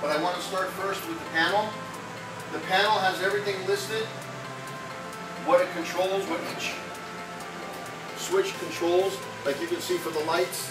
but I want to start first with the panel. The panel has everything listed, what it controls, what each switch controls, like you can see for the lights.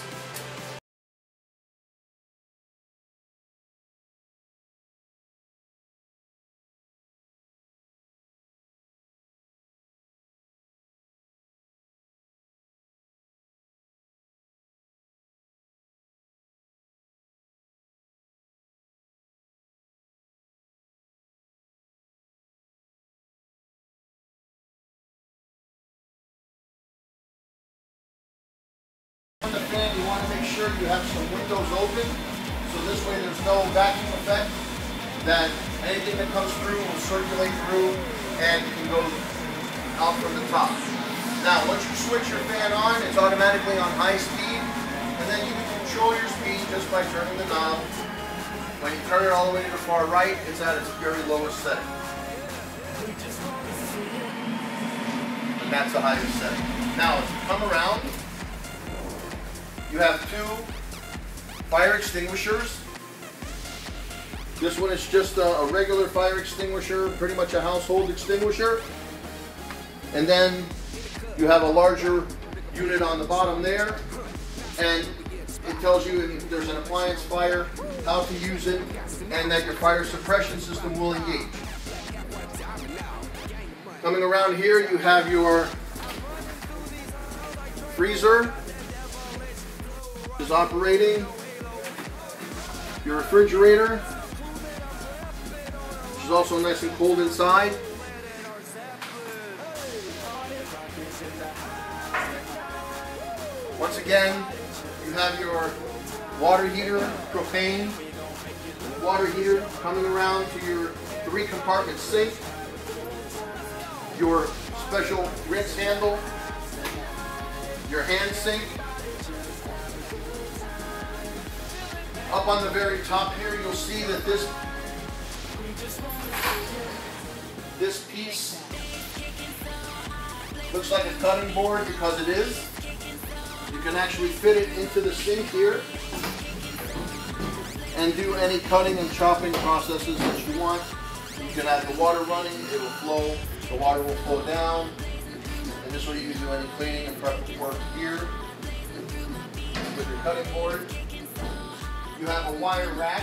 On the fan, you want to make sure you have some windows open, so this way there's no vacuum effect, that anything that comes through will circulate through and can go out from the top. Now, once you switch your fan on, it's automatically on high speed, and then you can control your speed just by turning the knob. When you turn it all the way to the far right, it's at its very lowest setting. And that's the highest setting. Now, as you come around, you have two fire extinguishers. This one is just a regular fire extinguisher, pretty much a household extinguisher. And then you have a larger unit on the bottom there, and it tells you if there's an appliance fire, how to use it, and that your fire suppression system will engage. Coming around here, you have your freezer is operating, your refrigerator, which is also nice and cold inside. Once again, you have your water heater, propane water heater, coming around to your 3-compartment sink, your special rinse handle, your hand sink. Up on the very top here, you'll see that this piece looks like a cutting board because it is. You can actually fit it into the sink here and do any cutting and chopping processes that you want. You can have the water running, it will flow, the water will flow down, and this way you can do any cleaning and prep work here with your cutting board. You have a wire rack.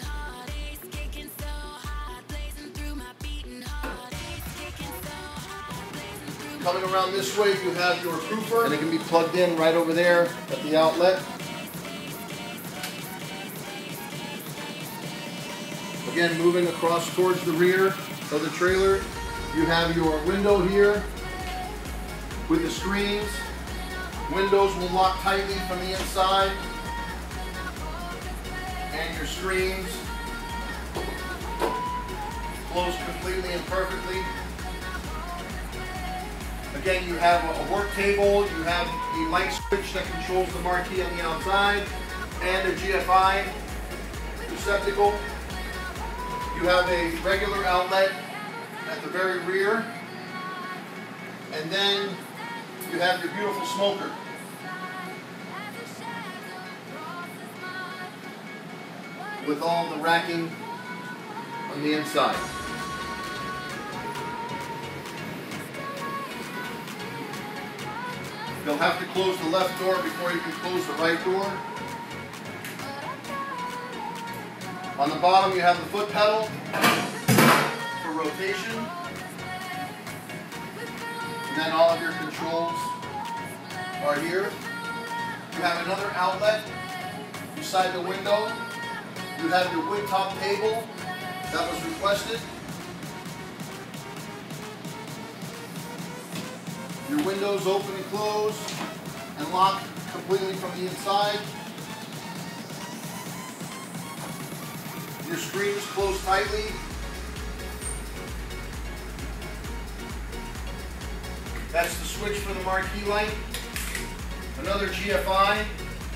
Coming around this way, you have your proofer, and it can be plugged in right over there at the outlet. Again, moving across towards the rear of the trailer, you have your window here with the screens. Windows will lock tightly from the inside. And your screens close completely and perfectly. Again, you have a work table, you have the light switch that controls the marquee on the outside, and a GFI receptacle. You have a regular outlet at the very rear, and then you have your beautiful smoker. With all the racking on the inside. You'll have to close the left door before you can close the right door. On the bottom you have the foot pedal for rotation. And then all of your controls are here. You have another outlet beside the window. You have your wood top table that was requested. Your windows open and close and lock completely from the inside. Your screens close tightly. That's the switch for the marquee light. Another GFI.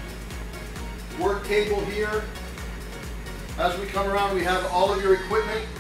Work table here. As we come around, we have all of your equipment